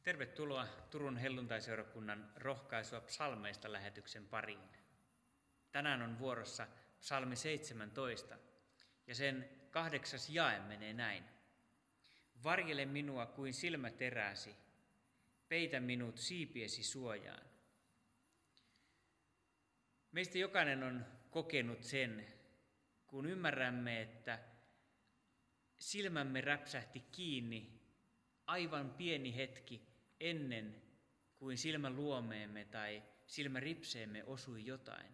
Tervetuloa Turun helluntaiseurakunnan rohkaisua psalmeista -lähetyksen pariin. Tänään on vuorossa psalmi 17 ja sen 8. jae menee näin. Varjele minua kuin silmäteräsi, peitä minut siipiesi suojaan. Meistä jokainen on kokenut sen, kun ymmärrämme, että silmämme räpsähti kiinni aivan pieni hetki ennen kuin silmäluomeemme tai silmäripseemme osui jotain.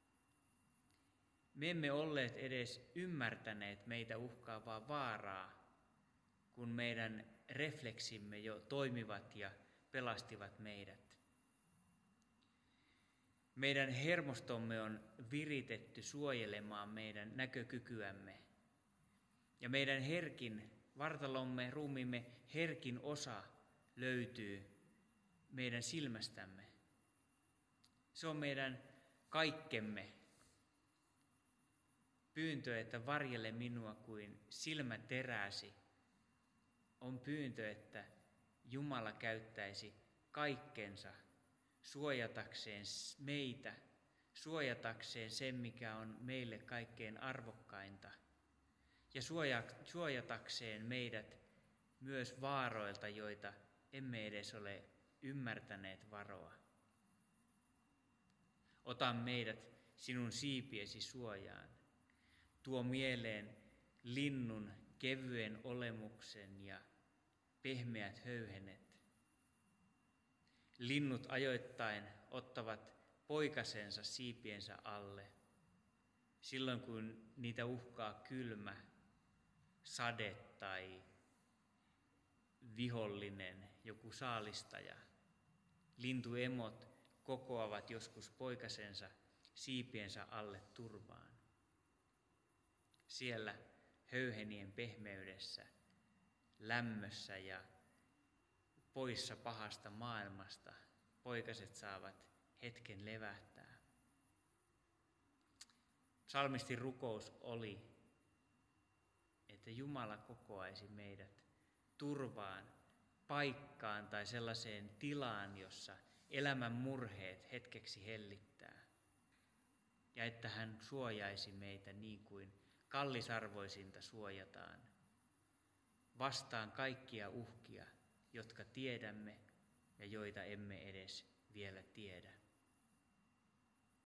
Me emme olleet edes ymmärtäneet meitä uhkaavaa vaaraa, kun meidän refleksimme jo toimivat ja pelastivat meidät. Meidän hermostomme on viritetty suojelemaan meidän näkökykyämme. Ja meidän vartalomme, ruumiimme herkin osa löytyy meidän silmästämme. Se on meidän kaikkemme. Pyyntö, että varjele minua kuin silmäteräsi, on pyyntö, että Jumala käyttäisi kaikkensa suojatakseen meitä, suojatakseen sen, mikä on meille kaikkein arvokkainta, ja suojatakseen meidät myös vaaroilta, joita emme edes ole ymmärtäneet varoa. Ota meidät sinun siipiesi suojaan. Tuo mieleen linnun kevyen olemuksen ja pehmeät höyhenet. Linnut ajoittain ottavat poikasensa siipiensä alle, silloin kun niitä uhkaa kylmä, sade tai vihollinen, joku saalistaja. Lintuemot kokoavat joskus poikasensa siipiensä alle turvaan. Siellä höyhenien pehmeydessä, lämmössä ja poissa pahasta maailmasta poikaset saavat hetken levähtää. Psalmistin rukous oli, että Jumala kokoaisi meidät turvaan, paikkaan tai sellaiseen tilaan, jossa elämän murheet hetkeksi hellittää. Ja että hän suojaisi meitä niin kuin kallisarvoisinta suojataan, vastaan kaikkia uhkia, jotka tiedämme ja joita emme edes vielä tiedä.